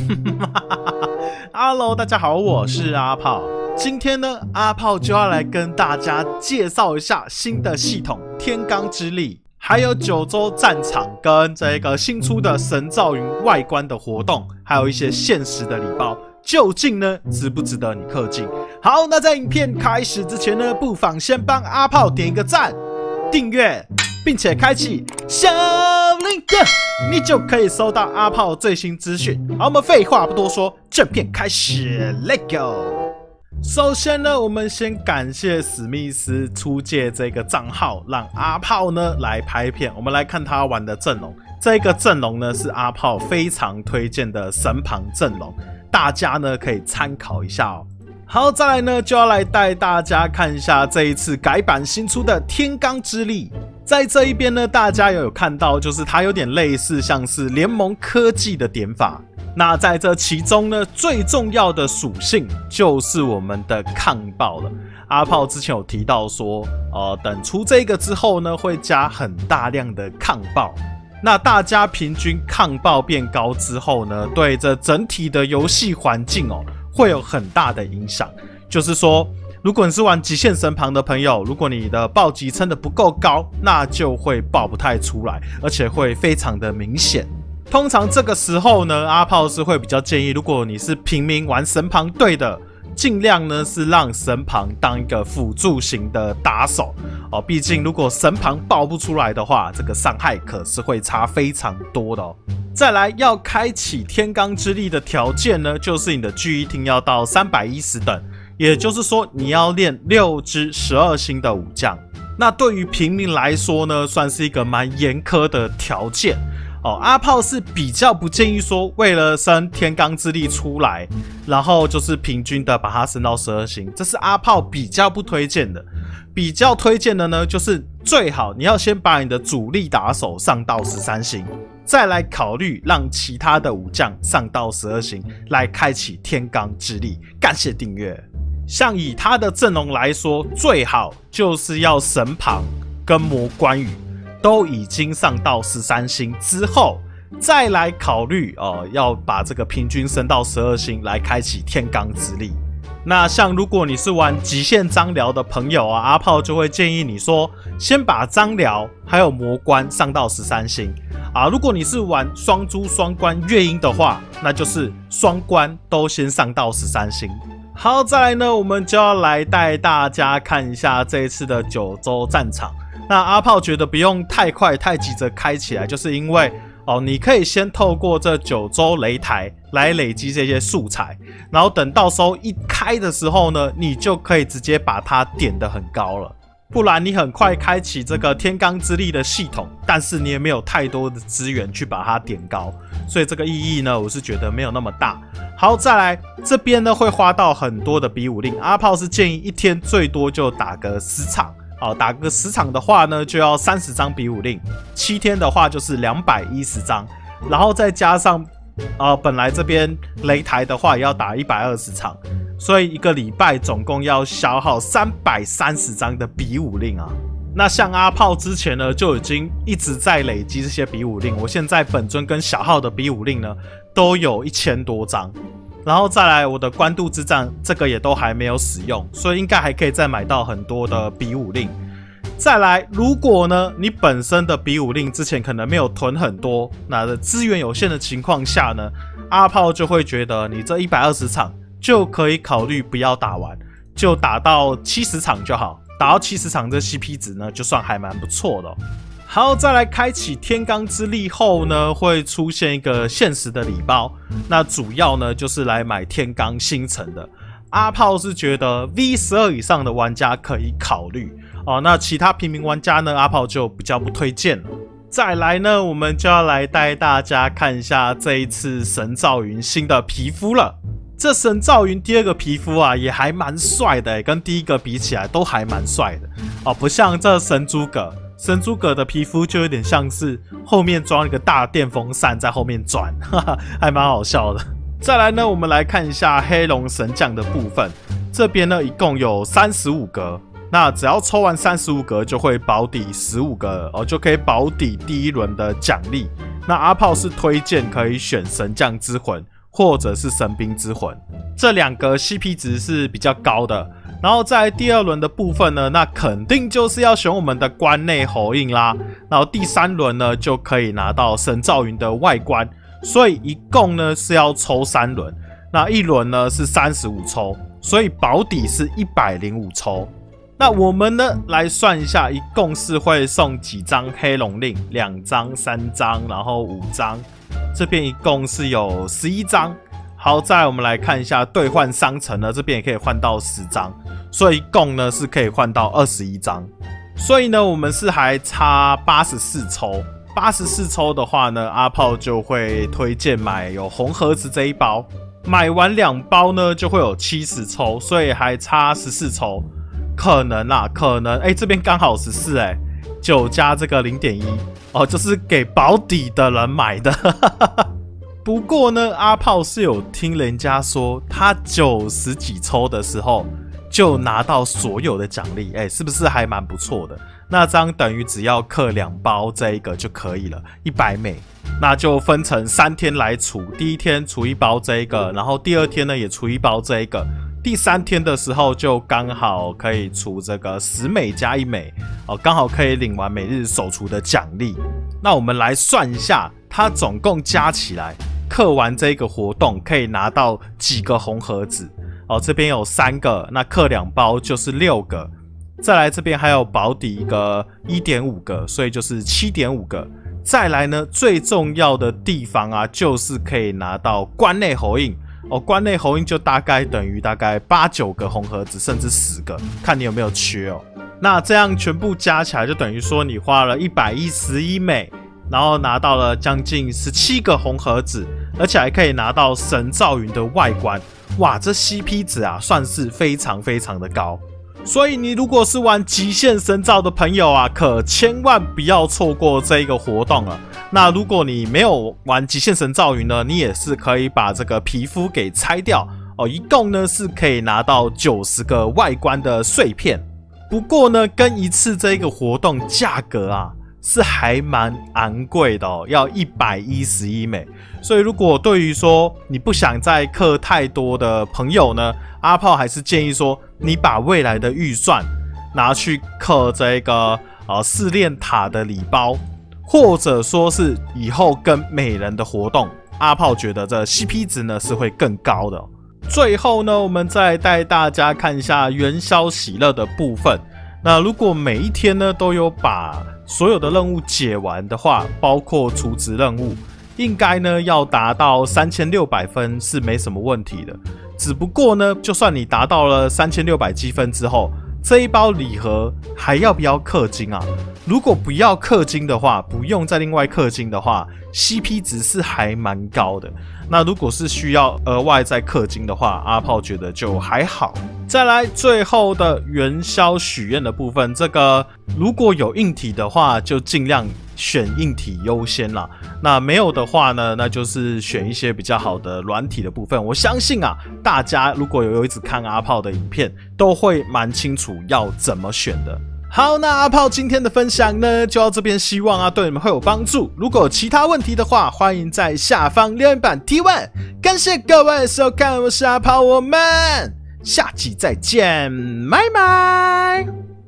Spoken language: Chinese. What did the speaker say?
Hello， 大家好，我是阿炮。今天呢，阿炮就要来跟大家介绍一下新的系统天罡之力，还有九州战场跟这个新出的神造云外观的活动，还有一些限时的礼包，究竟呢值不值得你氪金？好，那在影片开始之前呢，不妨先帮阿炮点一个赞、订阅，并且开启小铃铛，你就可以收到阿炮最新资讯。好，我们废话不多说，正片开始 ，Let's go！ 首先呢，我们先感谢史密斯出借这个账号，让阿炮呢来拍片。我们来看他玩的阵容，这个阵容呢是阿炮非常推荐的神旁阵容，大家呢可以参考一下哦。好，再来呢就要来带大家看一下这一次改版新出的天罡之力。在这一边呢，大家有看到，就是它有点类似像是联盟科技的点法。那在这其中呢，最重要的属性就是我们的抗爆了。阿炮之前有提到说，等出这个之后呢，会加很大量的抗爆。那大家平均抗爆变高之后呢，对这整体的游戏环境会有很大的影响。就是说，如果你是玩极限神旁的朋友，如果你的暴击撑得不够高，那就会爆不太出来，而且会非常的明显。通常这个时候呢，阿炮是会比较建议，如果你是平民玩神旁队的，尽量呢是让神旁当一个辅助型的打手哦。毕竟如果神旁爆不出来的话，这个伤害可是会差非常多的哦。再来要开启天罡之力的条件呢，就是你的聚一听要到310等，也就是说你要练6支12星的武将。那对于平民来说呢，算是一个蛮严苛的条件。阿炮是比较不建议说为了升天罡之力出来，然后就是平均的把它升到12星，这是阿炮比较不推荐的。比较推荐的呢，就是最好你要先把你的主力打手上到13星，再来考虑让其他的武将上到12星，来开启天罡之力。感谢订阅。像以他的阵容来说，最好就是要神旁跟魔关羽都已经上到13星之后，再来考虑要把这个平均升到12星来开启天罡之力。那像如果你是玩极限张辽的朋友阿炮就会建议你说，先把张辽还有魔关上到13星如果你是玩双珠双关月鹰的话，那就是双关都先上到13星。好，再来呢，我们就要来带大家看一下这一次的九州战场。那阿炮觉得不用太快太急着开起来，就是因为你可以先透过这九州擂台来累积这些素材，然后等到时候一开的时候呢，你就可以直接把它点得很高了。不然你很快开启这个天罡之力的系统，但是你也没有太多的资源去把它点高，所以这个意义呢，我是觉得没有那么大。好，再来这边呢会花到很多的比武令，阿炮是建议一天最多就打个10场。打个10场的话呢，就要30张比武令，7天的话就是210张，然后再加上本来这边擂台的话也要打120场，所以一个礼拜总共要消耗330张的比武令啊。那像阿炮之前呢就已经一直在累积这些比武令，我现在本尊跟小号的比武令呢都有1000多张。然后再来我的官渡之战，这个也都还没有使用，所以应该还可以再买到很多的比武令。再来，如果呢你本身的比武令之前可能没有囤很多，那资源有限的情况下呢，阿炮就会觉得你这120场就可以考虑不要打完，就打到70场就好。打到70场这 CP 值呢，就算还蛮不错的好，再来开启天罡之力后呢，会出现一个限时的礼包，那主要呢就是来买天罡星辰的。阿炮是觉得 V12 以上的玩家可以考虑那其他平民玩家呢，阿炮就比较不推荐了。再来呢，我们就要来带大家看一下这一次神造云新的皮肤了。这神造云第2个皮肤也还蛮帅的跟第1个比起来都还蛮帅的不像这神诸葛。神诸葛的皮肤就有点像是后面装一个大电风扇在后面转，还蛮好笑的。再来呢，我们来看一下黑龙神将的部分。这边呢一共有35格，那只要抽完35格就会保底15格就可以保底第1轮的奖励。那阿炮是推荐可以选神将之魂或者是神兵之魂，这2个 CP 值是比较高的。然后在第2轮的部分呢，那肯定就是要选我们的关内侯印啦。然后第3轮呢，就可以拿到神造云的外观，所以一共呢是要抽3轮。那1轮呢是35抽，所以保底是105抽。那我们呢来算一下，一共是会送几张黑龙令？2张、3张，然后5张，这边一共是有11张。好，再来我们来看一下兑换商城呢，这边也可以换到10张，所以一共呢是可以换到21张。所以呢，我们是还差84抽。84抽的话呢，阿炮就会推荐买有红盒子这一包。买完2包呢，就会有70抽，所以还差14抽。可能啦，可能这边刚好149加这个 0.1 哦，就是给保底的人买的。不过呢，阿炮是有听人家说，他90几抽的时候就拿到所有的奖励，是不是还蛮不错的？那这样等于只要氪2包这一个就可以了，100美。那就分成3天来除，第1天除1包这一个，然后第2天呢也除1包这一个，第3天的时候就刚好可以除这个10美加1美哦，刚好可以领完每日首除的奖励。那我们来算一下，它总共加起来氪完这个活动可以拿到几个红盒子哦？这边有3个，那氪2包就是6个，再来这边还有保底一个 1.5 个，所以就是 7.5 个。再来呢，最重要的地方啊，就是可以拿到关内侯印哦。关内侯印就大概等于大概8、9个红盒子，甚至10个，看你有没有缺哦。那这样全部加起来，就等于说你花了111美，然后拿到了将近17个红盒子，而且还可以拿到神造云的外观。哇，这 CP 值啊，算是非常非常的高。所以你如果是玩极限神造的朋友啊，可千万不要错过这一个活动了。那如果你没有玩极限神造云呢，你也是可以把这个皮肤给拆掉哦，一共呢是可以拿到90个外观的碎片。不过呢，跟一次这个活动价格啊是还蛮昂贵的哦，要111美。所以如果对于说你不想再氪太多的朋友呢，阿炮还是建议说，你把未来的预算拿去氪这个试炼塔的礼包，或者说是以后跟美人的活动，阿炮觉得这 CP 值呢是会更高的哦。最后呢，我们再带大家看一下元宵喜乐的部分。那如果每一天呢都有把所有的任务解完的话，包括储值任务，应该呢要达到3600分是没什么问题的。只不过呢，就算你达到了3600积分之后，这一包礼盒还要不要氪金啊？如果不要氪金的话，不用再另外氪金的话， CP 值是还蛮高的。那如果是需要额外再氪金的话，阿炮觉得就还好。再来最后的元宵许愿的部分，这个如果有硬体的话，就尽量选硬体优先啦。那没有的话呢，那就是选一些比较好的软体的部分。我相信啊，大家如果有一直看阿炮的影片，都会蛮清楚要怎么选的。好，那阿炮今天的分享呢，就到这边，希望对你们会有帮助。如果有其他问题的话，欢迎在下方留言板提问。感谢各位收看，我是阿炮，我们下期再见，拜拜。